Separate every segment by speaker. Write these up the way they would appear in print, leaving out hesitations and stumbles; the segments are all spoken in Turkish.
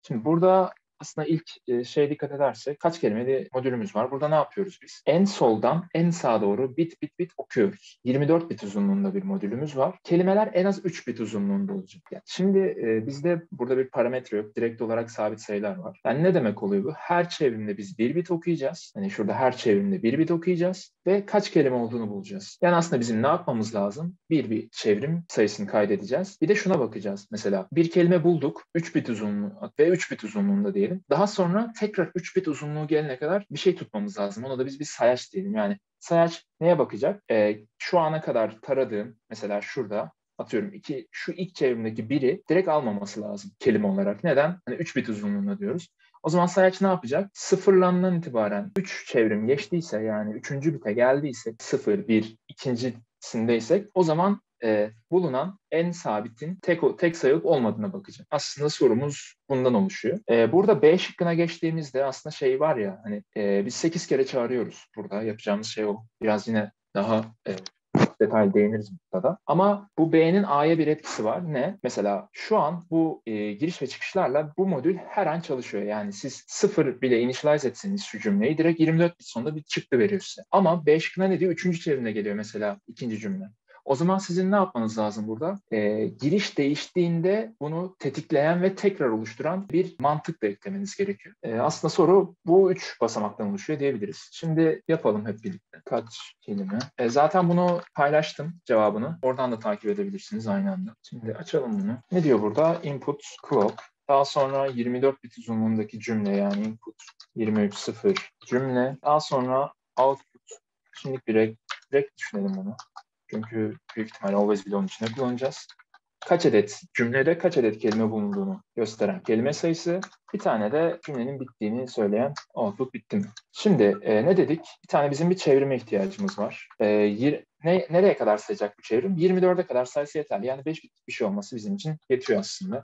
Speaker 1: Şimdi burada aslında ilk şeye dikkat edersek kaç kelimeli modülümüz var. Burada ne yapıyoruz biz? En soldan en sağa doğru bit bit bit okuyoruz. 24 bit uzunluğunda bir modülümüz var. Kelimeler en az 3 bit uzunluğunda olacak. Yani şimdi bizde burada bir parametre yok. Direkt olarak sabit sayılar var. Yani ne demek oluyor bu? Her çevrimde biz 1 bit okuyacağız. Hani şurada her çevrimde 1 bit okuyacağız ve kaç kelime olduğunu bulacağız. Yani aslında bizim ne yapmamız lazım? Bir çevrim sayısını kaydedeceğiz. Bir de şuna bakacağız. Mesela bir kelime bulduk. 3 bit uzunluğu ve 3 bit uzunluğunda diyelim. Daha sonra tekrar 3 bit uzunluğu gelene kadar bir şey tutmamız lazım. Ona da biz bir sayaç diyelim. Yani sayaç neye bakacak? Şu ana kadar taradığım, mesela şurada atıyorum şu ilk çevrimdeki biri direkt almaması lazım kelime olarak. Neden? Hani 3 bit uzunluğunda diyoruz. O zaman sayaç ne yapacak? Sıfırlandan itibaren 3 çevrim geçtiyse, yani 3. bite geldiyse 0, 1, ikincisindeysek o zaman bulunan en sabitin tek sayı olup olmadığına bakacağım. Aslında sorumuz bundan oluşuyor. Burada B şıkkına geçtiğimizde aslında şey var ya, hani biz 8 kere çağırıyoruz. Burada yapacağımız şey o. Biraz yine daha detaylı değiniriz burada da. Ama bu B'nin A'ya bir etkisi var. Ne? Mesela şu an bu giriş ve çıkışlarla bu modül her an çalışıyor. Yani siz 0 bile initialize etseniz şu cümleyi direkt 24 bit sonunda bir çıktı veriyor size. Ama B şıkkına ne diyor? 3. çevrimde geliyor mesela ikinci cümle. O zaman sizin ne yapmanız lazım burada? Giriş değiştiğinde bunu tetikleyen ve tekrar oluşturan bir mantık da eklemeniz gerekiyor. Aslında soru bu 3 basamaktan oluşuyor diyebiliriz. Şimdi yapalım hep birlikte. Kaç kelime? Zaten bunu paylaştım cevabını. Oradan da takip edebilirsiniz aynı anda. Şimdi açalım bunu. Ne diyor burada? Input clock. Daha sonra 24 bit uzunluğundaki cümle, yani input 23.0 cümle. Daha sonra output. Şimdi direkt düşünelim bunu. Çünkü büyük ihtimalle always belong içinde kullanacağız. Cümlede kaç adet kelime bulunduğunu gösteren kelime sayısı, bir tane de cümlenin bittiğini söyleyen output bitti mi? Şimdi ne dedik? Bir tane bizim bir çevrime ihtiyacımız var. Nereye kadar sayacak bu çevrim? 24'e kadar sayısı yeterli. Yani 5 bitlik bir şey olması bizim için yetiyor aslında.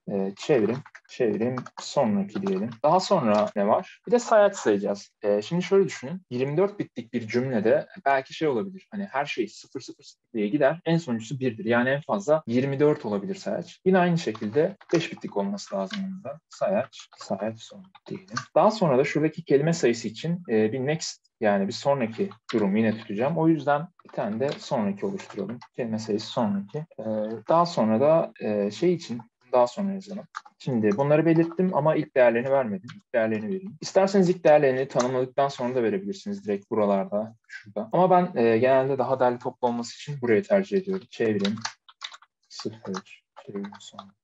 Speaker 1: Çevrim sonraki diyelim. Daha sonra ne var? Bir de sayaç sayacağız. Şimdi şöyle düşünün. 24 bitlik bir cümlede belki şey olabilir. Hani her şey 0 0 0 diye gider. En sonuncusu 1'dir. Yani en fazla 24 olabilir sayaç. Yine aynı şekilde 5 bitlik olması lazım bunda. Sayaç son diyelim. Daha sonra da şuradaki kelime sayısı için bir next, yani bir sonraki durumu yine tutacağım. O yüzden bir tane de sonraki oluşturalım. Kelime sayısı sonraki. Daha sonra da şey için daha sonra yazalım. Şimdi bunları belirttim ama ilk değerlerini vermedim. İlk değerlerini vereyim. İsterseniz ilk değerlerini tanımladıktan sonra da verebilirsiniz direkt buralarda, şurada. Ama ben genelde daha derli toplu olması için burayı tercih ediyorum. Çevrim 0, çevrim sonraki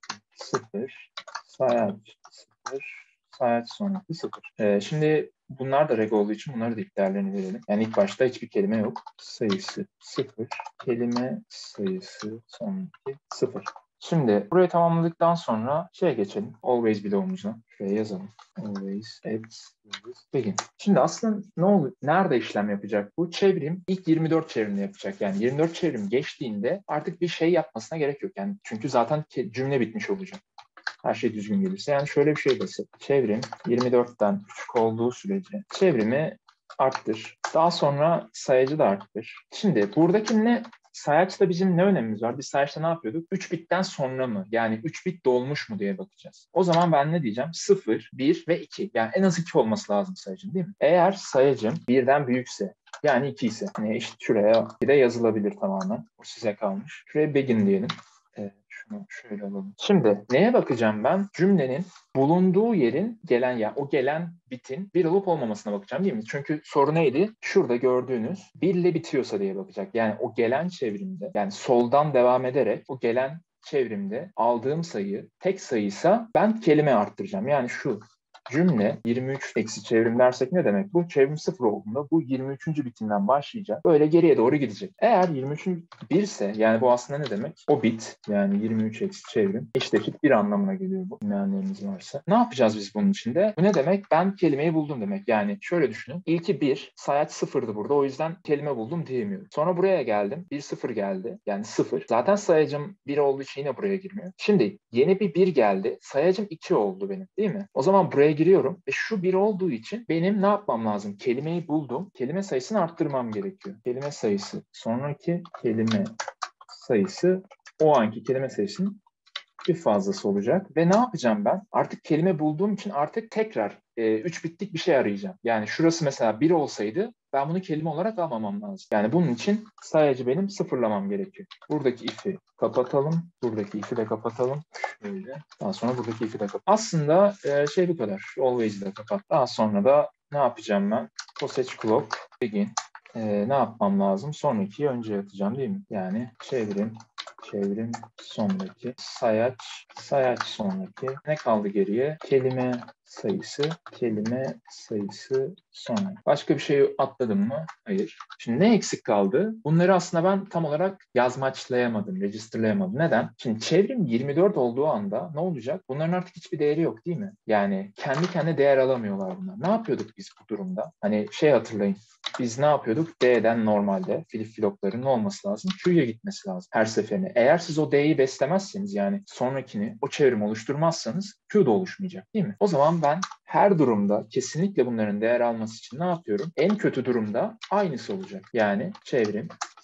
Speaker 1: 0, sayaç 0, sayaç sonraki 0. Şimdi bunlar da reg olduğu için bunları da ilk değerlerini verelim. Yani ilk başta hiçbir kelime yok. Sayısı 0, kelime sayısı sonraki 0. Şimdi burayı tamamladıktan sonra şeye geçelim. Always belong'umuza. Şuraya yazalım. Always at begin. Şimdi aslında nerede işlem yapacak bu? Çevrim ilk 24 çevrimde yapacak. Yani 24 çevrim geçtiğinde artık bir şey yapmasına gerek yok. Yani çünkü zaten cümle bitmiş olacak. Her şey düzgün gelirse. Yani şöyle bir şey basit. Çevrim 24'ten küçük olduğu sürece çevrimi arttır. Daha sonra sayacı da arttır. Şimdi buradaki ne? Sayaçta bizim ne önemimiz var? Biz sayaçta ne yapıyorduk? 3 bitten sonra mı? Yani 3 bit dolmuş mu diye bakacağız. O zaman ben ne diyeceğim? 0, 1 ve 2. Yani en az 2 olması lazım sayacın, değil mi? Eğer sayacım 1'den büyükse, yani 2 ise, hani işte şuraya bir de yazılabilir tamamen. O size kalmış. Şuraya begin diyelim. Şunu şöyle alalım. Şimdi neye bakacağım ben? Cümlenin bulunduğu yerin o gelen bitin 1 olup olmamasına bakacağım, değil mi? Çünkü soru neydi? Şurada gördüğünüz 1 ile bitiyorsa diye bakacak. Yani o gelen çevrimde, yani soldan devam ederek o gelen çevrimde aldığım sayı tek sayıysa ben kelime arttıracağım. Yani şu cümle 23 eksi çevrim dersek ne demek? Bu çevrim 0 olduğunda bu 23. bitinden başlayacak. Böyle geriye doğru gidecek. Eğer 23. 1 ise, yani bu aslında ne demek? O bit, yani 23 eksi çevrim eşit 1 anlamına geliyor bu. Bilmeyenleriniz varsa. Ne yapacağız biz bunun içinde? Bu ne demek? Ben kelimeyi buldum demek. Yani şöyle düşünün. İlki 1, sayaç 0'dı burada. O yüzden kelime buldum diyemiyorum. Sonra buraya geldim. 1 0 geldi. Yani 0. Zaten sayacım 1 olduğu için yine buraya girmiyor. Şimdi yeni bir 1 geldi. Sayacım 2 oldu benim, değil mi? O zaman buraya giriyorum ve şu 1 olduğu için benim ne yapmam lazım? Kelimeyi buldum. Kelime sayısını arttırmam gerekiyor. Kelime sayısı sonraki kelime sayısı o anki kelime sayısının bir fazlası olacak. Ve ne yapacağım ben? Artık kelime bulduğum için artık tekrar 3 bitlik bir şey arayacağım. Yani şurası mesela 1 olsaydı ben bunu kelime olarak almamam lazım. Yani bunun için sayacı benim sıfırlamam gerekiyor. Buradaki if'i kapatalım. Buradaki if'i de kapatalım. Şöyle. Daha sonra buradaki if'i de kapat. Aslında bu kadar. Always'i de kapat. Daha sonra da ne yapacağım ben? Posage clock begin. Ne yapmam lazım? Sonrakiyi önce yapacağım değil mi? Yani çevrim sonraki, sayaç sonraki. Ne kaldı geriye? Kelime sayısı sonra. Başka bir şey atladım mı? Hayır. Şimdi ne eksik kaldı? Bunları aslında ben tam olarak yazmaçlayamadım, registerlayamadım. Neden? Şimdi çevrim 24 olduğu anda ne olacak? Bunların artık hiçbir değeri yok değil mi? Yani kendi kendine değer alamıyorlar bunlar. Ne yapıyorduk biz bu durumda? Hani hatırlayın. Biz ne yapıyorduk? D'den normalde flip-flopların ne olması lazım? Q'ya gitmesi lazım her seferinde. Eğer siz o D'yi beslemezseniz yani sonrakini o çevrim oluşturmazsanız Q da oluşmayacak değil mi? O zaman ben her durumda kesinlikle bunların değer alması için ne yapıyorum? En kötü durumda aynısı olacak. Yani çevrim,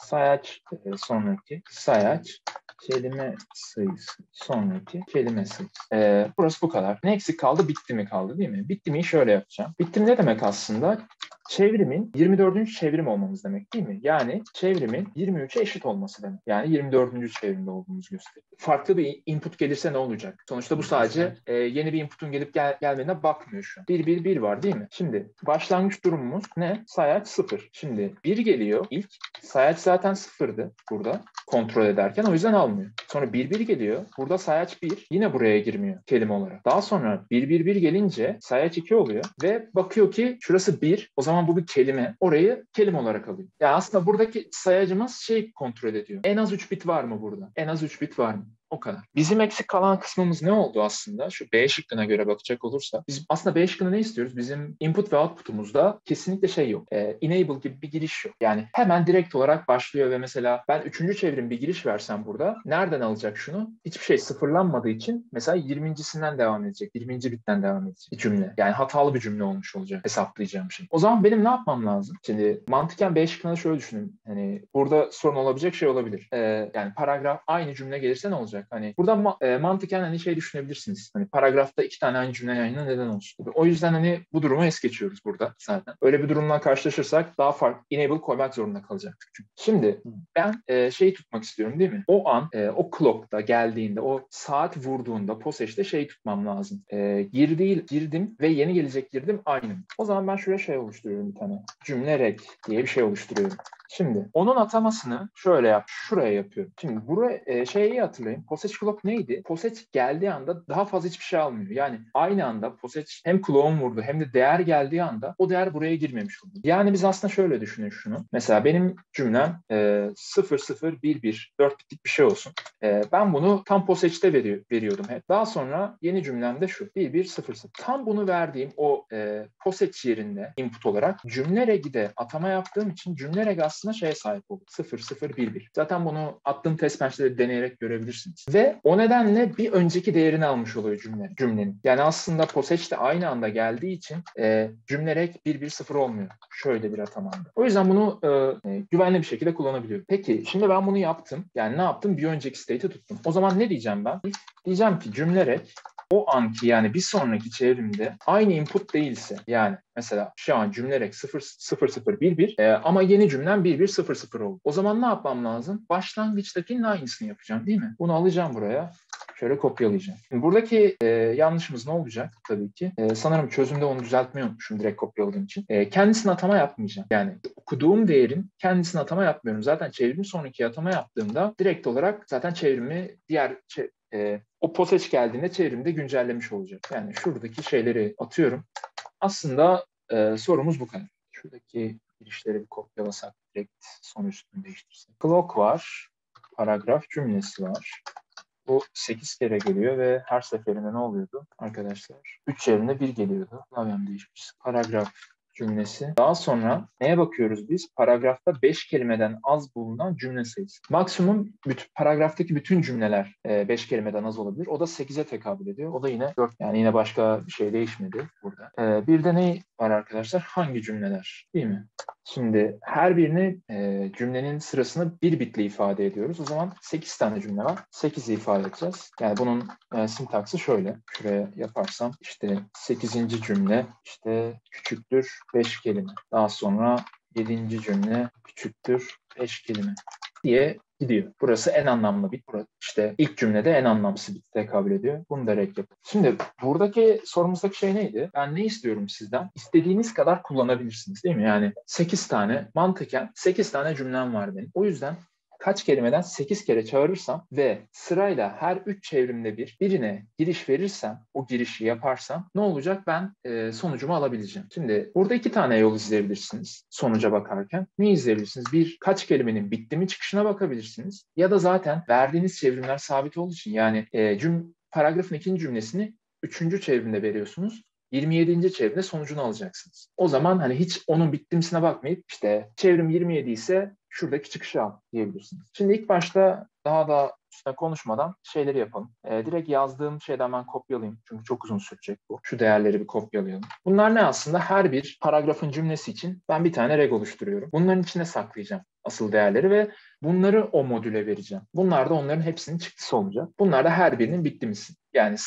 Speaker 1: sayaç, kelime sayısı, sonraki kelime sayısı. Burası bu kadar. Ne eksik kaldı? Bitti mi kaldı değil mi? Bitti mi şöyle yapacağım. Bitti ne demek aslında? Çevrimin 24. çevrim olmamız demek değil mi? Yani çevrimin 23'e eşit olması demek. Yani 24. çevrimde olduğumuzu gösteriyor. Farklı bir input gelirse ne olacak? Sonuçta bu sadece yeni bir inputun gelip gelmediğine bakmıyor şu an. 1 var değil mi? Şimdi başlangıç durumumuz ne? Sayaç 0. Şimdi 1 geliyor ilk. Sayaç zaten 0'dı burada kontrol ederken. O yüzden almıyor. Sonra 1 geliyor. Burada sayaç 1. Yine buraya girmiyor kelime olarak. Daha sonra 1 gelince sayaç 2 oluyor ve bakıyor ki şurası 1. O zaman bu bir kelime. Orayı kelime olarak alıyor. Yani aslında buradaki sayacımız kontrol ediyor. En az 3 bit var mı burada? En az 3 bit var mı? O kadar. Bizim eksik kalan kısmımız ne oldu aslında? Şu B şıkkına göre bakacak olursak. Biz aslında B şıkkında ne istiyoruz? Bizim input ve output'umuzda kesinlikle yok. Enable gibi bir giriş yok. Yani hemen direkt olarak başlıyor ve mesela ben 3. çevrim bir giriş versem burada nereden alacak şunu? Hiçbir şey sıfırlanmadığı için mesela 20.sinden devam edecek. 20. bitten devam edecek bir cümle. Yani hatalı bir cümle olmuş olacak hesaplayacağım şey. O zaman benim ne yapmam lazım? Şimdi mantıken B şıkkında şöyle düşünün. Hani burada sorun olabilecek şey olabilir. Yani paragraf aynı cümle gelirse ne olacak? Hani burada mantıken düşünebilirsiniz. Hani paragrafta 2 tane aynı cümle yayınla neden olsun? O yüzden hani bu durumu es geçiyoruz burada zaten. Öyle bir durumla karşılaşırsak daha farklı enable koymak zorunda kalacaktık çünkü. Şimdi ben tutmak istiyorum değil mi? O an o clock'ta geldiğinde o saat vurduğunda POSEG'de tutmam lazım. Girdim ve yeni gelecek girdim aynı. O zaman ben şuraya oluşturuyorum bir tane. Cümle reg diye bir şey oluşturuyorum. Şimdi onun atamasını şöyle şuraya yapıyorum. Şimdi buraya hatırlayın. Posage clock neydi? Posage geldiği anda daha fazla hiçbir şey almıyor. Yani aynı anda Posage hem clock'un vurdu hem de değer geldiği anda o değer buraya girmemiş oldu. Yani biz aslında şöyle düşünün şunu. Mesela benim cümlem 0 0 1 1 4 bitlik bir şey olsun. Ben bunu tam Posage'de veriyordum hep. Daha sonra yeni cümlemde şu. 1 1 0 0. Tam bunu verdiğim o Posage yerinde input olarak cümle reg'de atama yaptığım için cümle reg aslında sahip oldu. 0 0 1 1. Zaten bunu attığım test bench'te deneyerek görebilirsiniz. Ve o nedenle bir önceki değerini almış oluyor cümlenin. Yani aslında Posage'de aynı anda geldiği için cümle reg 1 1 0 olmuyor. Şöyle bir atamanda. O yüzden bunu güvenli bir şekilde kullanabiliyorum. Peki şimdi ben bunu yaptım. Yani ne yaptım? Bir önceki state'i tuttum. O zaman ne diyeceğim ben? Diyeceğim ki cümle reg o anki yani bir sonraki çevrimde aynı input değilse yani mesela şu an cümle reg 0 0 0 1 1 ama yeni cümlem 1 1 0 0 oldu. O zaman ne yapmam lazım? Başlangıçtakinin aynısını yapacağım değil mi? Bunu alacağım buraya. Şöyle kopyalayacağım. Şimdi buradaki yanlışımız ne olacak tabii ki? Sanırım çözümde onu düzeltmeyi unutmuşum direkt kopyaladığım için. Kendisine atama yapmayacağım. Yani okuduğum değerin kendisine atama yapmıyorum. Zaten çevrim sonraki atama yaptığımda direkt olarak zaten çevrimi o Posage geldiğinde çevrimde güncellemiş olacak. Yani şuradaki şeyleri atıyorum. Aslında sorumuz bu kadar. Şuradaki girişleri bir kopyalasak direkt son üstünü değiştirsek. Clock var. Paragraf cümlesi var. Bu 8 kere geliyor ve her seferinde ne oluyordu arkadaşlar? 3 yerine 1 geliyordu. Klavyem değişmiş. Paragraf cümlesi. Daha sonra neye bakıyoruz biz? Paragrafta 5 kelimeden az bulunan cümle sayısı. Maksimum paragraftaki bütün cümleler 5 kelimeden az olabilir. O da 8'e tekabül ediyor. O da yine 4. Yani yine başka bir şey değişmedi burada. Bir de ne var arkadaşlar? Hangi cümleler? Değil mi? Şimdi her birini cümlenin sırasını bir bitle ifade ediyoruz. O zaman 8 tane cümle var. 8'i ifade edeceğiz. Yani bunun sintaksı şöyle. Şuraya yaparsam işte 8. cümle işte küçüktür 5 kelime. Daha sonra 7. cümle küçüktür 5 kelime diye gidiyor. Burası en anlamlı bit. İşte ilk cümlede en anlamsız bit tekabül ediyor. Bunu da renk yapın. Şimdi buradaki sorumuzdaki şey neydi? Ben ne istiyorum sizden? İstediğiniz kadar kullanabilirsiniz değil mi? Yani 8 tane mantıken 8 tane cümlem var benim. O yüzden kaç kelimeden 8 kere çağırırsam ve sırayla her 3 çevrimde birine giriş verirsem, o girişi yaparsam ne olacak? Ben sonucumu alabileceğim. Şimdi burada 2 tane yol izleyebilirsiniz sonuca bakarken. Ne izleyebilirsiniz? Bir, kaç kelimenin bitti mi çıkışına bakabilirsiniz. Ya da zaten verdiğiniz çevrimler sabit olduğu için yani paragrafın 2. cümlesini 3. çevrimde veriyorsunuz. 27. çevrede sonucunu alacaksınız. O zaman hani hiç onun bittimsine bakmayıp işte çevrim 27 ise şuradaki çıkışı al diyebilirsiniz. Şimdi ilk başta daha da üstüne konuşmadan şeyleri yapalım. Direkt yazdığım şeyden ben kopyalayayım. Çünkü çok uzun sürecek bu. Şu değerleri bir kopyalayalım. Bunlar ne aslında? Her bir paragrafın cümlesi için ben bir tane reg oluşturuyorum. Bunların içine saklayacağım asıl değerleri ve bunları o modüle vereceğim. Bunlar da onların hepsinin çıktısı olacak. Bunlar da her birinin bittimisi. Yani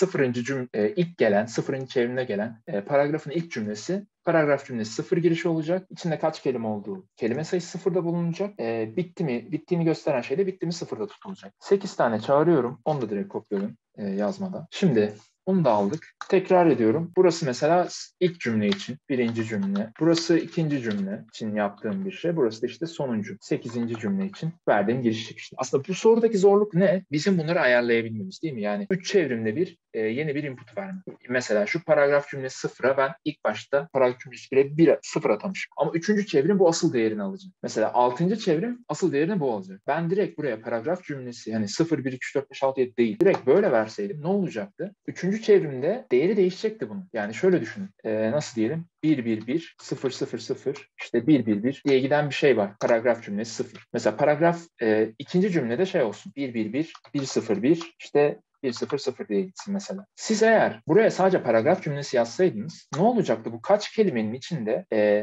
Speaker 1: ilk gelen, 0. çevrimde gelen paragrafın ilk cümlesi, paragraf cümlesi 0 girişi olacak. İçinde kaç kelime olduğu, kelime sayısı 0'da bulunacak. Bittiğini gösteren şey de bitti mi 0'da tutulacak. 8 tane çağırıyorum. Onu da direkt kopyalayayım yazmadan. Şimdi bunu da aldık. Tekrar ediyorum. Burası mesela ilk cümle için birinci cümle. Burası ikinci cümle için yaptığım bir şey. Burası da işte sonuncu 8. cümle için verdiğim giriş çıkış. Aslında bu sorudaki zorluk ne? Bizim bunları ayarlayabilmemiz değil mi? Yani 3 çevrimde yeni bir input verme. Mesela şu paragraf cümlesi 0'a ben ilk başta paragraf cümlesi 1'e 0 atamışım. Ama 3. çevrim bu asıl değerini alacak. Mesela 6. çevrim asıl değerini bu alacak. Ben direkt buraya paragraf cümlesi yani 0, 1, 2, 3, 4, 5, 6, 7 değil. Direkt böyle verseydim ne olacaktı? 3. çevrimde değeri değişecekti bunun. Yani şöyle düşünün. Nasıl diyelim? 1, 1, 1, 0, 0, 0, işte 1, 1, 1 diye giden bir şey var. Paragraf cümlesi 0. Mesela paragraf ikinci cümlede şey olsun. 1, 1, 1, 1, 0, 1, işte 1-0-0 diye gitsin mesela. Siz eğer buraya sadece paragraf cümlesi yazsaydınız ne olacaktı? Bu kaç kelimenin içinde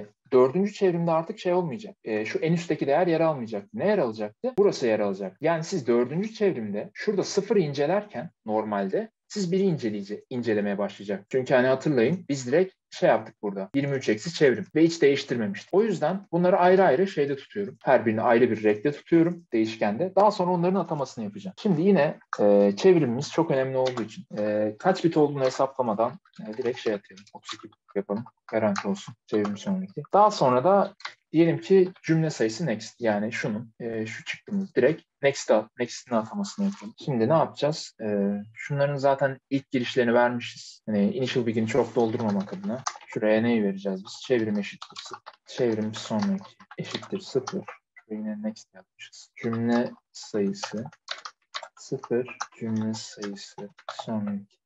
Speaker 1: 4. çevrimde artık şey olmayacak. Şu en üstteki değer yer almayacaktı. Ne yer alacaktı? Burası yer alacak. Yani siz 4. çevrimde şurada 0'ı incelerken normalde siz 1'i incelemeye başlayacak. Çünkü hani hatırlayın biz direkt şey yaptık burada. 23 eksi çevrim ve hiç değiştirmemiştik. O yüzden bunları ayrı ayrı şeyde tutuyorum. Her birini ayrı bir renkte tutuyorum değişkende. Daha sonra onların atamasını yapacağım. Şimdi yine çevrimimiz çok önemli olduğu için kaç bit olduğunu hesaplamadan direkt şey atıyorum. 32 bit yapalım. Garanti olsun. Çevrim sonraki. Daha sonra da diyelim ki cümle sayısı next. Yani şunun şu çıktığımız direkt next'in atamasını yapalım. Şimdi ne yapacağız? Şunların zaten ilk girişlerini vermişiz. Hani initial begin'i çok doldurmamak adına. Şuraya neyi vereceğiz biz? Çevrim eşittir 0. Çevrim sonraki eşittir 0. Şuraya yine next yapmışız. Cümle sayısı 0. Cümle sayısı sonraki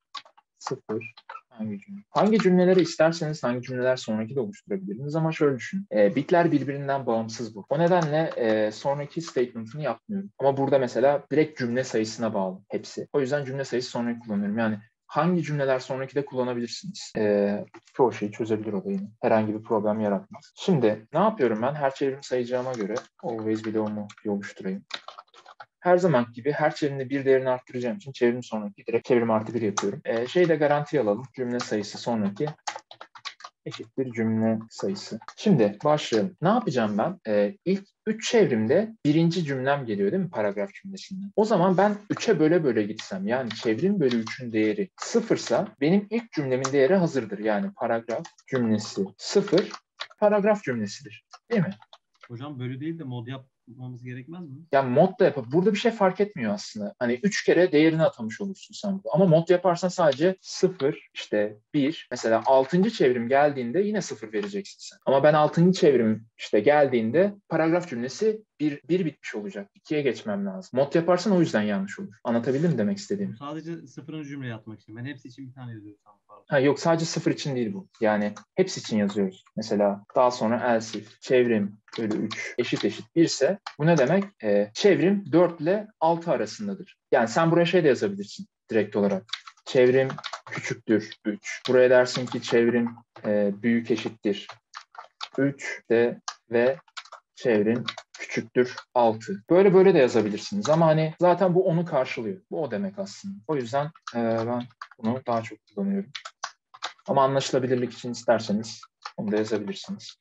Speaker 1: 0. Hangi cümleleri isterseniz hangi cümleler sonraki de oluşturabilirsiniz ama şöyle düşünün. Bitler birbirinden bağımsız bu. O nedenle sonraki statement'ını yapmıyorum. Ama burada mesela direkt cümle sayısına bağlı hepsi. O yüzden cümle sayısı sonraki kullanıyorum. Yani hangi cümleler sonraki de kullanabilirsiniz. Çoğu şeyi çözebilir o da yine. Herhangi bir problem yaratmaz. Şimdi ne yapıyorum ben? Her çevrim sayacağıma göre always below'mu bir oluşturayım. Her zaman gibi her çevrimde bir değerini arttıracağım için çevrim sonraki direkt çevrim artı 1 yapıyorum. Şeyi de garantiye alalım. Cümle sayısı sonraki eşittir cümle sayısı. Şimdi başlayalım. Ne yapacağım ben? İlk 3 çevrimde birinci cümlem geliyor değil mi paragraf cümlesinden? O zaman ben 3'e böle gitsem yani çevrim bölü 3'ün değeri 0 ise benim ilk cümlemin değeri hazırdır. Yani paragraf cümlesi 0 paragraf cümlesidir. Değil mi?
Speaker 2: Hocam bölü değil de mod yapmamız gerekmez mi?
Speaker 1: Ya mod da yapıp burada bir şey fark etmiyor aslında. Hani 3 kere değerini atamış olursun sen burada. Ama mod yaparsan sadece 0, işte 1. Mesela 6. çevrim geldiğinde yine 0 vereceksin sen. Ama ben 6. çevrim işte geldiğinde paragraf cümlesi 1 bitmiş olacak. 2'ye geçmem lazım. Mod yaparsan o yüzden yanlış olur. Anlatabildim mi demek istediğimi?
Speaker 2: Sadece sıfırıncı cümleyi atmak için. Ben hepsi için bir tane yazıyorum. Tamam, pardon.
Speaker 1: Ha, yok sadece 0 için değil bu. Yani hepsi için yazıyoruz. Mesela daha sonra else if çevrim bölü 3 eşit 1 ise bu ne demek? Çevrim 4 ile 6 arasındadır. Yani sen buraya şey de yazabilirsin direkt olarak. Çevrim küçüktür 3. Buraya dersin ki çevrim büyük eşittir 3 de ve çevrim küçüktür 6. Böyle böyle de yazabilirsiniz ama hani zaten bu onu karşılıyor. Bu o demek aslında. O yüzden ben bunu daha çok kullanıyorum. Ama anlaşılabilirlik için isterseniz onu da yazabilirsiniz.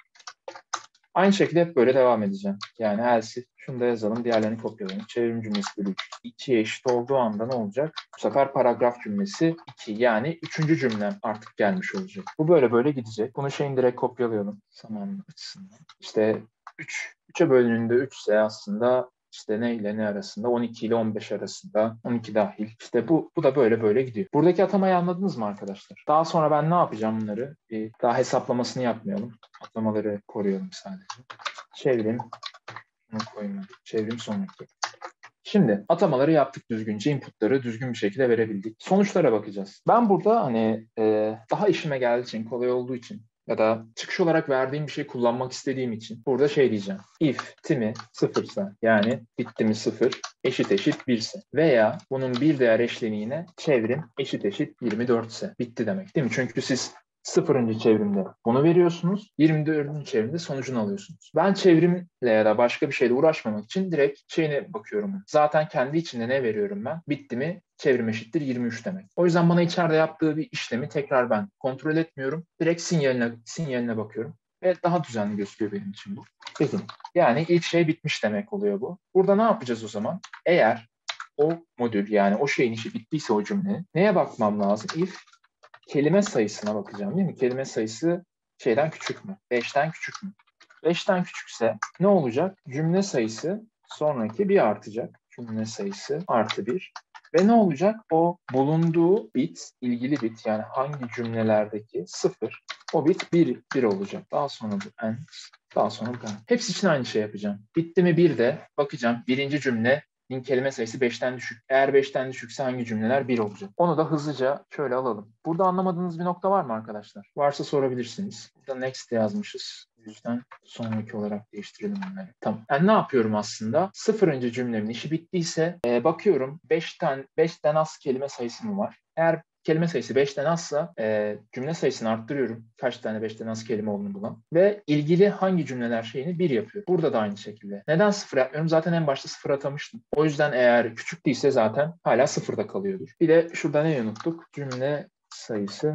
Speaker 1: Aynı şekilde hep böyle devam edeceğim. Yani else şunu da yazalım, diğerlerini kopyalayalım. Çevrim cümlesi bölü 3. 2'ye eşit olduğu anda ne olacak? Bu sefer paragraf cümlesi 2. Yani 3. cümlem artık gelmiş olacak. Bu böyle böyle gidecek. Bunu şeyin direkt kopyalayalım. Zaman açısından. İşte 3'e bölündüğünde 3 ise aslında işte ne ile ne arasında? 12 ile 15 arasında. 12 dahil. İşte bu da böyle böyle gidiyor. Buradaki atamayı anladınız mı arkadaşlar? Daha sonra ben ne yapacağım bunları? Daha hesaplamasını yapmayalım. Atamaları koruyalım sadece. Çevrim, bunu koymadık. Çevrim sonraki. Şimdi atamaları yaptık düzgünce, inputları düzgün bir şekilde verebildik. Sonuçlara bakacağız. Ben burada hani daha işime geldiği için, kolay olduğu için ya da çıkış olarak verdiğim bir şey kullanmak istediğim için burada şey diyeceğim. If timi sıfırsa yani bittimi 0 eşit 1 ise veya bunun bir değer eşleniğine çevrim eşit 24 ise bitti demek değil mi? Çünkü siz 0. çevrimde bunu veriyorsunuz, 24. çevrimde sonucunu alıyorsunuz. Ben çevrimle ya da başka bir şeyle uğraşmamak için direkt şeyine bakıyorum. Zaten kendi içinde ne veriyorum ben? Bitti mi? Çevrim eşittir 23 demek. O yüzden bana içeride yaptığı bir işlemi tekrar ben kontrol etmiyorum. Direkt sinyaline bakıyorum. Ve daha düzenli gözüküyor benim için bu. Peki. Yani ilk şey bitmiş demek oluyor bu. Burada ne yapacağız o zaman? Eğer o modül yani o şeyin işi bittiyse o cümle neye bakmam lazım? If kelime sayısına bakacağım değil mi? Kelime sayısı şeyden küçük mü? 5'ten küçük mü? 5'ten küçükse ne olacak? Cümle sayısı sonraki bir artacak. Cümle sayısı artı 1. Ve ne olacak? O bulunduğu bit, ilgili bit yani hangi cümlelerdeki 0, o bit 1 olacak. Daha sonra bu and, daha sonra bu and. Hepsi için aynı şey yapacağım. Bitti mi 1 de bakacağım. Birinci cümle kelime sayısı 5'ten düşük. Eğer 5'ten düşükse hangi cümleler 1 olacak? Onu da hızlıca şöyle alalım. Burada anlamadığınız bir nokta var mı arkadaşlar? Varsa sorabilirsiniz. Burada next yazmışız. O yüzden sonraki olarak değiştirelim bunları. Tamam. Ben ne yapıyorum aslında? 0. cümlemin işi bittiyse bakıyorum 5'ten az kelime sayısı mı var? Eğer kelime sayısı 5'ten azsa cümle sayısını arttırıyorum. Kaç tane 5'ten az kelime olduğunu bulan. Ve ilgili hangi cümleler şeyini 1 yapıyorum. Burada da aynı şekilde. Neden 0 yapmıyorum? Zaten en başta 0 atamıştım. O yüzden eğer küçük değilse zaten hala 0'da kalıyordur. Bir de şurada ne unuttuk? Cümle sayısı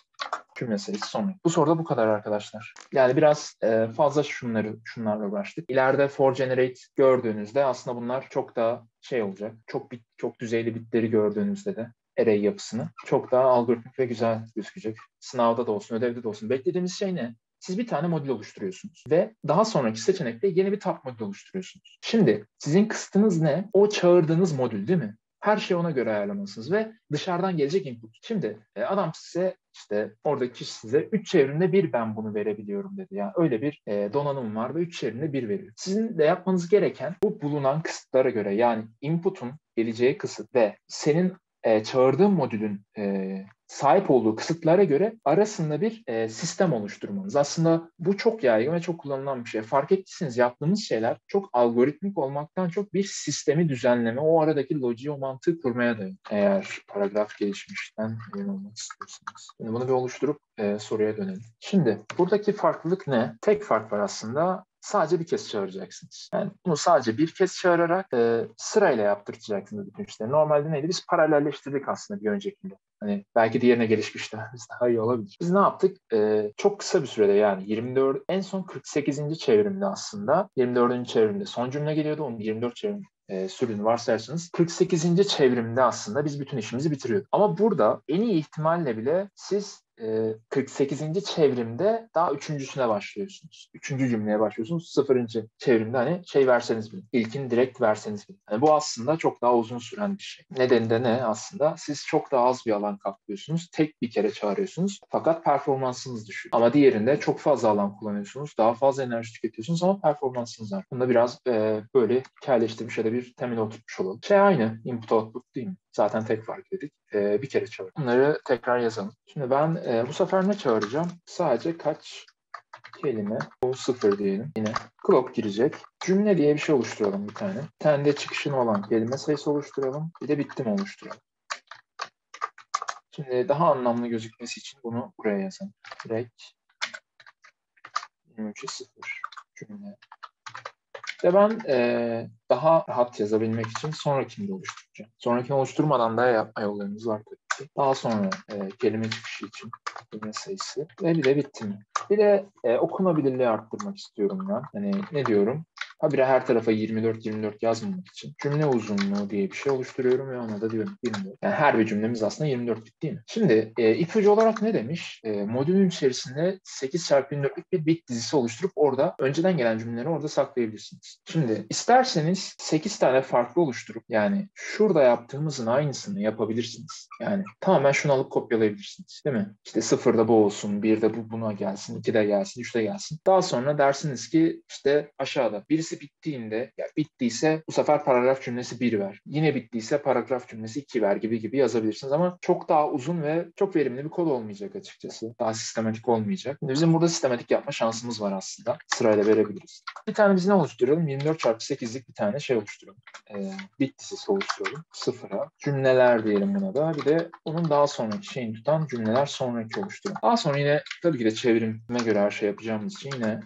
Speaker 1: sonra. Bu soruda bu kadar arkadaşlar. Yani biraz fazla şunlarla uğraştık. İleride for generate gördüğünüzde aslında bunlar çok daha şey olacak. Çok düzeyli bitleri gördüğünüzde de array yapısını çok daha algoritmik ve güzel gözükecek. Sınavda da olsun, ödevde de olsun. Beklediğimiz şey ne? Siz bir tane modül oluşturuyorsunuz ve daha sonraki seçenekte yeni bir top modül oluşturuyorsunuz. Şimdi sizin kısıtınız ne? O çağırdığınız modül değil mi? Her şeyi ona göre ayarlamalısınız ve dışarıdan gelecek input. Şimdi adam size işte oradaki kişi size 3 çevrimde 1 ben bunu verebiliyorum dedi. Yani öyle bir donanım var ve 3 çevrimde 1 veriyor. Sizin de yapmanız gereken bu bulunan kısıtlara göre yani input'un geleceği kısıt ve senin çağırdığın modülün sahip olduğu kısıtlara göre arasında bir sistem oluşturmanız. Aslında bu çok yaygın ve çok kullanılan bir şey. Fark ettiyseniz yaptığımız şeyler çok algoritmik olmaktan çok bir sistemi düzenleme, o aradaki lojiği, o mantığı kurmaya dayanıyor. Eğer paragraf gelişmişten emin olmak istiyorsanız. Şimdi bunu bir oluşturup soruya dönelim. Şimdi buradaki farklılık ne? Tek fark var aslında. Sadece bir kez çağıracaksınız. Yani bunu sadece bir kez çağırarak sırayla yaptıracaksınız bütün işleri. Normalde neydi? Biz paralelleştirdik aslında bir öncekinde. Hani belki diğerine gelişmişlerimiz daha iyi olabilir. Biz ne yaptık? Çok kısa bir sürede yani 24, en son 48. çevrimde aslında 24. çevrimde son cümle geliyordu. Onun 24 çevrim sürümünü varsayarsanız 48. çevrimde aslında biz bütün işimizi bitiriyorduk. Ama burada en iyi ihtimalle bile siz 48. çevrimde daha üçüncüsüne başlıyorsunuz. Üçüncü cümleye başlıyorsunuz. 0. çevrimde hani şey verseniz bile. İlkini direkt verseniz bile. Yani bu aslında çok daha uzun süren bir şey. Nedeni de ne aslında? Siz çok daha az bir alan kaplıyorsunuz. Tek bir kere çağırıyorsunuz. Fakat performansınız düşüyor. Ama diğerinde çok fazla alan kullanıyorsunuz. Daha fazla enerji tüketiyorsunuz ama performansınız var. Bunda biraz böyle hikayeleştirmiş ya da bir temel oturtmuş olalım. Şey aynı. Input output değil mi? Zaten tek fark dedik. Bir kere çağır. Bunları tekrar yazalım. Şimdi ben bu sefer ne çağıracağım? Sadece kaç kelime? Bu 0 diyelim. Yine clock girecek. Cümle diye bir şey oluşturalım bir tane. Bir tane de çıkışın olan kelime sayısı oluşturalım. Bir de bitti mi oluşturalım. Şimdi daha anlamlı gözükmesi için bunu buraya yazalım. Direkt 23'e 0. cümle. Ve ben daha rahat yazabilmek için sonrakini de oluşturacağım. Sonrakini oluşturmadan da yapma yollarımız var tabii ki. Daha sonra kelime çıkışı için cümle sayısı ve bir de bitti mi? Bir de okunabilirliği arttırmak istiyorum ben. Hani ne diyorum? Habire her tarafa 24 yazmamak için cümle uzunluğu diye bir şey oluşturuyorum ve ona da diyorum 24. Yani her bir cümlemiz aslında 24 bit değil mi? Şimdi ipucu olarak ne demiş? Modülün içerisinde 8x24'lük bir bit dizisi oluşturup orada önceden gelen cümleleri orada saklayabilirsiniz. Şimdi isterseniz 8 tane farklı oluşturup yani şurada yaptığımızın aynısını yapabilirsiniz. Yani tamamen şunu alıp kopyalayabilirsiniz. Değil mi? İşte 0'da bu olsun, 1'de bu buna gelsin, 2'de gelsin, 3'de gelsin. Daha sonra dersiniz ki işte aşağıda birisi bittiğinde ya bittiyse bu sefer paragraf cümlesi 1 ver. Yine bittiyse paragraf cümlesi 2 ver gibi yazabilirsiniz ama çok daha uzun ve çok verimli bir kod olmayacak açıkçası. Daha sistematik olmayacak. Şimdi bizim burada sistematik yapma şansımız var aslında. Sırayla verebiliriz. Bir tane biz ne oluşturalım? 24x8'lik bir tane şey oluşturalım. Bit dizisi oluşturalım. Sıfıra. Cümleler diyelim buna da. Bir de onun daha sonraki şeyini tutan cümleler sonraki oluşturalım. Daha sonra yine tabii ki de çevirime göre her şey yapacağımız için yine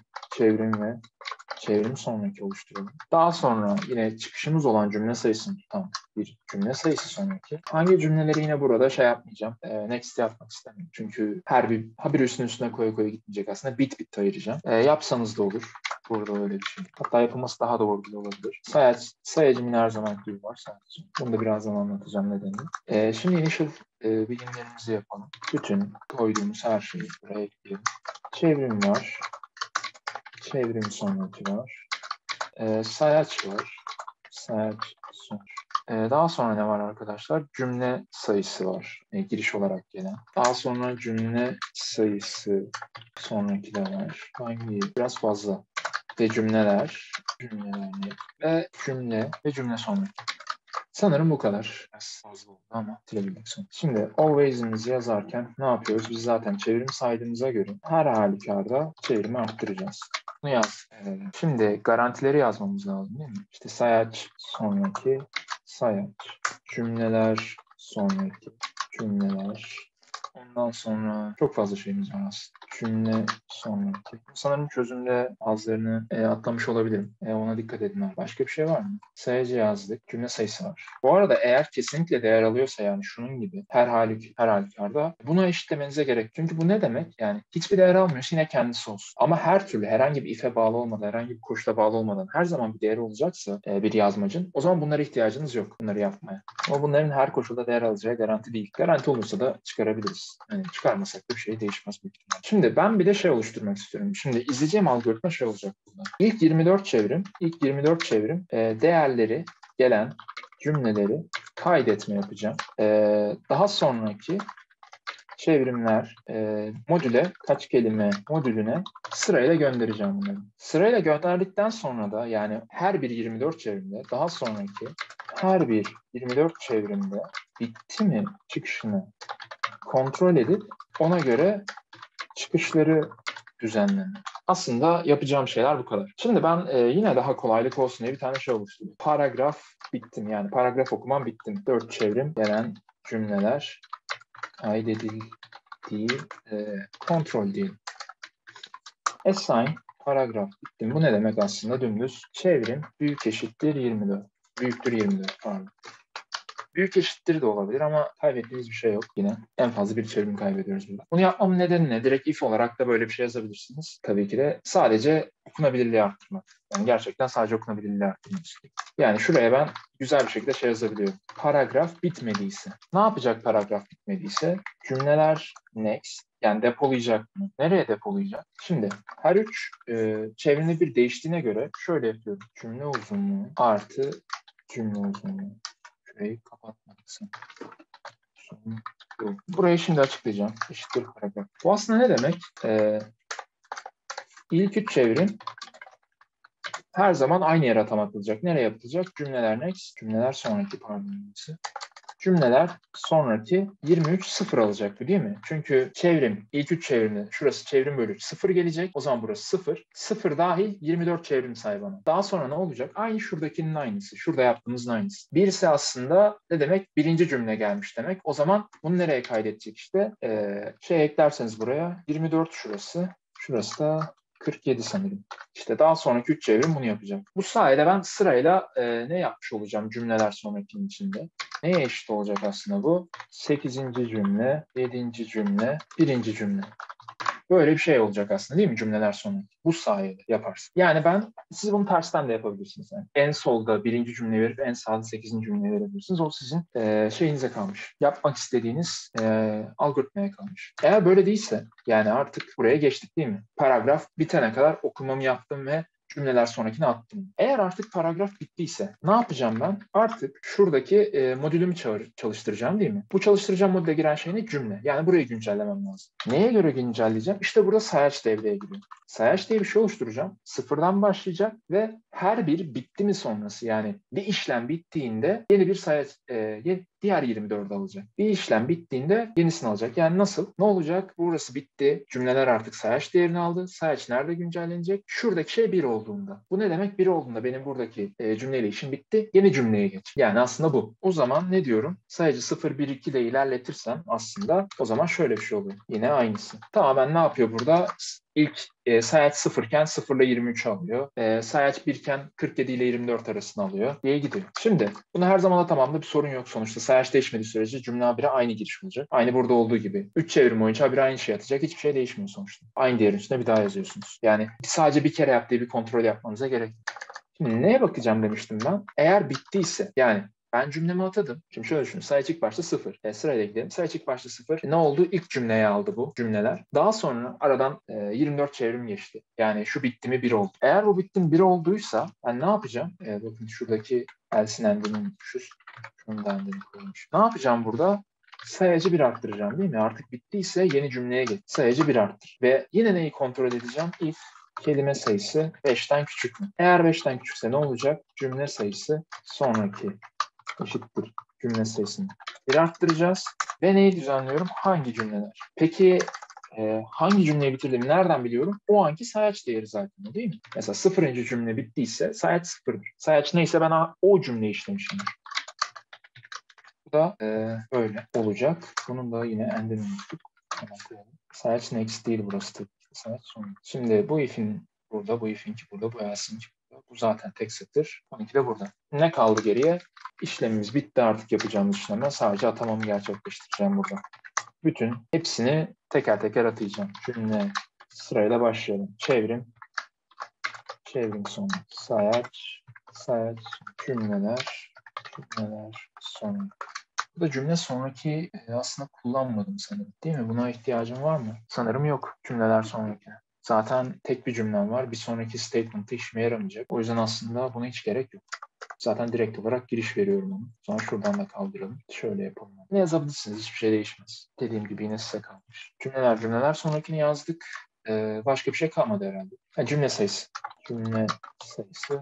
Speaker 1: çevrim sonraki oluşturalım. Daha sonra yine çıkışımız olan cümle sayısını tutan bir cümle sayısı sonraki. Hangi cümleleri yine burada şey yapmayacağım. Next yapmak istemiyorum. Çünkü her bir üstüne koya gitmeyecek aslında. Bit ayıracağım. Yapsanız da olur. Burada öyle bir şey. Hatta yapılması daha doğru bile olabilir. Sayacım yine her zaman gibi var sadece. Bunu da birazdan anlatacağım nedenini. Şimdi initial bilimlerimizi yapalım. Bütün koyduğumuz her şeyi buraya ekleyelim. Çevrim var. Çevrim sonraki var. Sayaç var. Sayaç sonuç. Daha sonra ne var arkadaşlar? Cümle sayısı var. Giriş olarak gelen. Daha sonra cümle sayısı sonraki de var. Hangi? Biraz fazla. Ve cümleler ve cümle sonraki. Sanırım bu kadar. Biraz fazla oldu ama silebildik sonra. Şimdi always'imizi yazarken ne yapıyoruz? Biz zaten çevrim saydığımıza göre her halükarda çevrimi arttıracağız. Bunu yaz. Şimdi garantileri yazmamız lazım değil mi? İşte sayaç sonraki sayaç. Cümleler sonraki cümleler. Ondan sonra çok fazla şeyimiz var aslında. Cümle sonraki. Sanırım çözümde azlarını atlamış olabilirim. Ona dikkat edin abi. Başka bir şey var mı? Sayıcı yazdık. Cümle sayısı var. Bu arada eğer kesinlikle değer alıyorsa yani şunun gibi her halükarda buna eşitlemenize gerek. Çünkü bu ne demek? Yani hiçbir değer almıyorsa yine kendisi olsun. Ama her türlü herhangi bir if'e bağlı olmadan, herhangi bir koşula bağlı olmadan her zaman bir değeri olacaksa bir yazmacın o zaman bunlara ihtiyacınız yok. Bunları yapmaya. Ama bunların her koşulda değer alacağı garanti değil. Garanti olursa da çıkarabiliriz. Yani çıkarmasak da bir şey değişmez büyük ihtimalle. Şimdi ben bir de şey oluşturmak istiyorum. Şimdi izleyeceğim algoritma şey olacak burada. İlk 24 çevrim değerleri gelen cümleleri kaydetme yapacağım. Daha sonraki çevrimler modüle kaç kelime modülüne sırayla göndereceğim bunları. Sırayla gönderdikten sonra da yani her bir 24 çevrimde daha sonraki her bir 24 çevrimde bitti mi çıkışını kontrol edip ona göre çıkışları düzenleme. Aslında yapacağım şeyler bu kadar. Şimdi ben yine daha kolaylık olsun diye bir tane şey oluşturdum. Paragraf bittim yani paragraf okumam bittim. 4 çevrim gelen cümleler kaydedildiği kontrol diyelim. Assign paragraf bittim. Bu ne demek aslında? Dümdüz çevrim büyük eşittir 24. Büyüktür 24 pardon. Büyük eşittir de olabilir ama kaybettiğimiz bir şey yok yine. En fazla bir çevrim kaybediyoruz burada. Bunu yapmamın nedeni ne? Direkt if olarak da böyle bir şey yazabilirsiniz. Tabii ki de sadece okunabilirliği arttırmak. Yani gerçekten sadece okunabilirliği arttırmak istiyorum. Yani şuraya ben güzel bir şekilde şey yazabiliyorum. Paragraf bitmediyse. Ne yapacak paragraf bitmediyse? Cümleler next. Yani depolayacak mı? Nereye depolayacak? Şimdi her üç çevrinde bir değiştiğine göre şöyle yapıyorum. Cümle uzunluğu artı cümle uzunluğu. Şurayı kapatmalısın. Burayı şimdi açıklayacağım. Eşittir paragraf. Bu aslında ne demek? İlk üç çevrim her zaman aynı yere atamak Nereye yapılacak? Cümleler next. Cümleler sonraki pardon. Cümleler sonraki 23 0 alacaktı değil mi? Çünkü çevrim, ilk 3 çevrimde şurası çevrim bölü 0 gelecek. O zaman burası 0. 0 dahil 24 çevrim say bana. Daha sonra ne olacak? Aynı şuradakinin aynısı. Şurada yaptığımızın aynısı. Birisi aslında ne demek? Birinci cümle gelmiş demek. O zaman bunu nereye kaydedecek işte? Eklerseniz buraya 24 şurası. Şurası da 47 sanırım. İşte daha sonraki 3 çevrim bunu yapacak. Bu sayede ben sırayla ne yapmış olacağım cümleler sonrakinin içinde? Neye eşit olacak aslında bu? 8. cümle, 7. cümle, 1. cümle. Böyle bir şey olacak aslında değil mi cümleler sonraki? Bu sayede yaparsın. Yani siz bunu tersten de yapabilirsiniz. Yani en solda 1. cümle verip en sağda 8. cümle verebilirsiniz. O sizin şeyinize kalmış. Yapmak istediğiniz algoritmaya kalmış. Eğer böyle değilse yani artık buraya geçtik değil mi? Paragraf bitene kadar okumamı yaptım ve cümleler sonrakine attım. Eğer artık paragraf bittiyse ne yapacağım ben? Artık şuradaki modülümü çalıştıracağım değil mi? Bu çalıştıracağım modüle giren şey ne? Cümle. Yani burayı güncellemem lazım. Neye göre güncelleyeceğim? İşte burada sayaç devreye giriyor. Sayaç diye bir şey oluşturacağım. Sıfırdan başlayacak ve her bir bitti mi sonrası yani bir işlem bittiğinde yeni bir sayaç diğer 24'ü alacak. Bir işlem bittiğinde yenisini alacak. Yani nasıl? Ne olacak? Burası bitti. Cümleler artık sayaç değerini aldı. Sayaç nerede güncellenecek? Şuradaki şey 1 olduğunda. Bu ne demek? 1 olduğunda benim buradaki cümleyle işim bitti. Yeni cümleye geç. Yani aslında bu. O zaman ne diyorum? Sayacı 0, 1, 2 ile ilerletirsem aslında o zaman şöyle bir şey oluyor. Yine aynısı. Tamamen ne yapıyor burada? İlk sayaç 0 iken 0 ile 23 alıyor. Sayaç 1 iken 47 ile 24 arasını alıyor diye gidiyor. Şimdi bunu her zaman atamamda bir sorun yok sonuçta. Sayaç değişmediği sürece cümle habire aynı giriş olacak. Aynı burada olduğu gibi. 3 çevrim boyunca habire aynı şey atacak. Hiçbir şey değişmiyor sonuçta. Aynı değerin üstüne bir daha yazıyorsunuz. Yani sadece bir kere yaptığı bir kontrol yapmanıza gerek yok. Şimdi neye bakacağım demiştim ben? Eğer bittiyse yani ben cümlemi atadım. Şimdi şöyle düşünün. Sayaç ilk başta 0. Sırayla gidelim. Sayaç ilk başta 0. Ne oldu? İlk cümleye aldı bu cümleler. Daha sonra aradan 24 çevrim geçti. Yani şu bitti mi 1 oldu. Eğer bu bitti mi 1 olduysa ben ne yapacağım? Bakın şuradaki elsin endini unutmuşuz. Şunun da endini koymuş. Ne yapacağım burada? Sayacı 1 arttıracağım değil mi? Artık bittiyse yeni cümleye geç. Sayacı 1 arttır. Ve yine neyi kontrol edeceğim? If kelime sayısı 5'ten küçük mü? Eğer 5'ten küçükse ne olacak? Cümle sayısı sonraki eşittir cümle sayısını 1 arttıracağız. Ve neyi düzenliyorum? Hangi cümleler? Peki hangi cümleyi bitirdiğimi nereden biliyorum? O anki sayaç değeri zaten değil mi? Mesela 0. cümle bittiyse sayaç 0'dır. Sayaç neyse ben o cümleyi işlemişimdir. Bu da böyle olacak. Bunun da yine endini unuttuk. Sayaç next değil burası tabii. Sayaç sonu. Şimdi bu if'in burada, bu if'inki burada, bu else'inki burada. Bu zaten tek satır. 12 de burada. Ne kaldı geriye? İşlemimiz bitti artık yapacağımız işlemler. Sadece atamamı gerçekleştireceğim burada. Bütün hepsini teker teker atayacağım. Cümle sırayla başlayalım. Çevrim, çevrim sonu. Sayaç, sayaç, cümleler, cümleler sonu. Bu da cümle sonraki aslında kullanmadım sanırım. Değil mi? Buna ihtiyacım var mı? Sanırım yok. Cümleler sonraki. Zaten tek bir cümlem var. Bir sonraki statement'ı işime yaramayacak. O yüzden aslında buna hiç gerek yok. Zaten direkt olarak giriş veriyorum onu. Sonra şuradan da kaldıralım. Şöyle yapalım. Ne yazabilirsiniz? Hiçbir şey değişmez. Dediğim gibi yine size kalmış. Cümleler sonrakini yazdık. Başka bir şey kalmadı herhalde. Cümle sayısı. Cümle sayısı.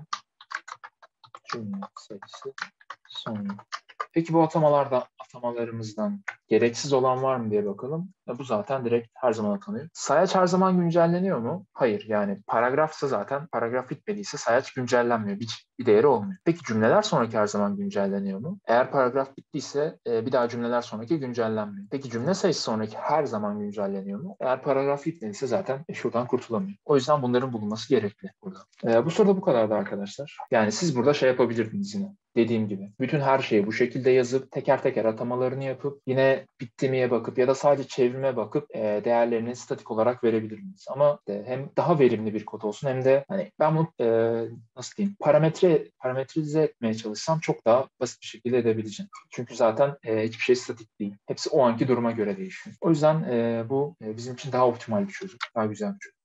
Speaker 1: Cümle sayısı. Sonra. Peki bu atamalarımızdan gereksiz olan var mı diye bakalım. Bu zaten direkt her zaman atanıyor. Sayaç her zaman güncelleniyor mu? Hayır. Yani paragrafsa zaten paragraf bitmediyse sayaç güncellenmiyor. Bir değeri olmuyor. Peki cümleler sonraki her zaman güncelleniyor mu? Eğer paragraf bittiyse bir daha cümleler sonraki güncellenmiyor. Peki cümle sayısı sonraki her zaman güncelleniyor mu? Eğer paragraf bitmediyse zaten şuradan kurtulamıyor. O yüzden bunların bulunması gerekli burada. Bu soruda bu kadardı arkadaşlar. Yani siz burada şey yapabilirdiniz yine. Dediğim gibi. Bütün her şeyi bu şekilde yazıp teker teker atamalarını yapıp yine bittimiye bakıp ya da sadece çevrime bakıp değerlerini statik olarak verebilirsiniz. Ama hem daha verimli bir kod olsun hem de hani ben bunu nasıl diyeyim parametrize etmeye çalışsam çok daha basit bir şekilde edebileceğim. Çünkü zaten hiçbir şey statik değil. Hepsi o anki duruma göre değişiyor. O yüzden bu bizim için daha optimal bir çözüm. Daha güzel bir çözüm.